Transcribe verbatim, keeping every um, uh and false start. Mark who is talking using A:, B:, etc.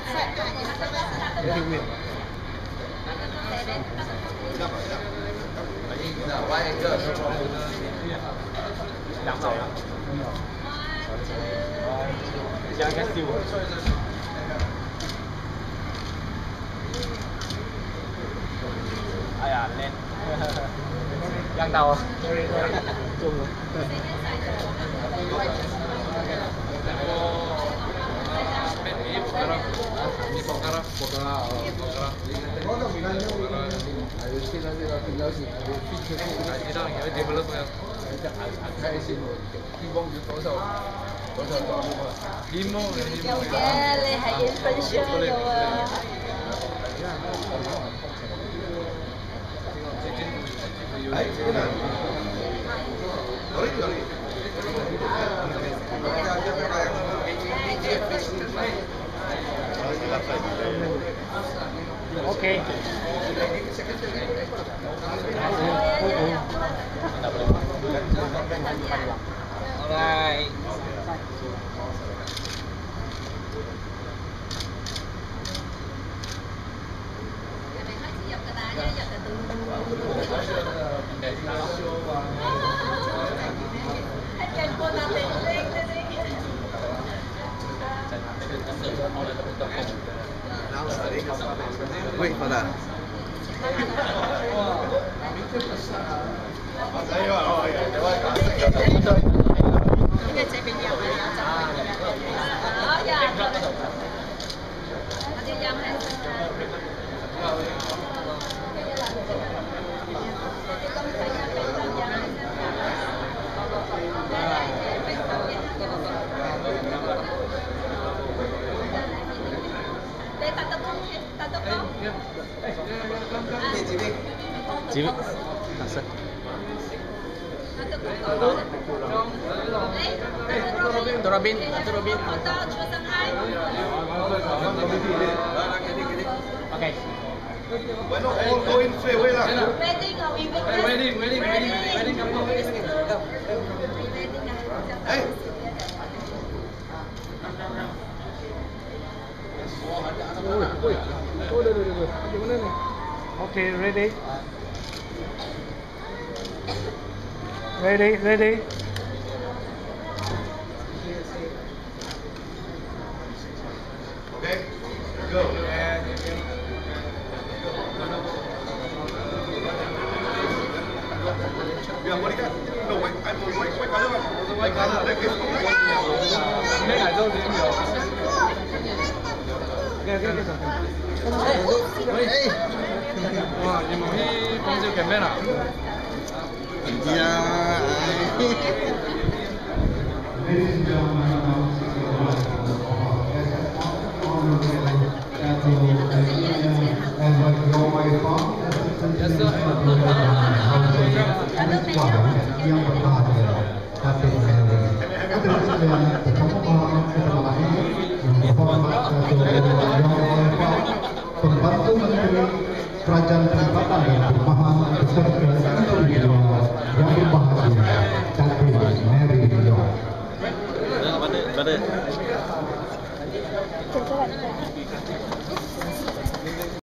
A: 哎呀，lên găng đầu chung rồi.
B: Magellen hay in phân sure rồi.
A: Okay. Alright.
C: Wait for that.
A: Chị thật sự. Datuk Robin, Datuk Robin. Okay.
C: Bueno, all go in straight away lah.
B: Wedding, are we witness?
A: Wedding, wedding, wedding, wedding, come on, wedding.
C: Hey.
A: Oi, oi. Oh, dah, dah, dah. Gimana ni? Okay, ready. Ready, ready.
C: Okay, go. Yeah, what do you got? No, wait, I will wait, wait, color. White color. Like this.
A: Mấy ngày tôi điểm rồi. Cái cái cái
C: Hey.
A: Wow,你们去公司干咩啦？
C: Yeah.
D: Pembantu Menteri Kerajaan Perempatan dan Perumahan beserta istri beliau yang berbahagia, Datin Mary Yong.
A: Mana? Mana?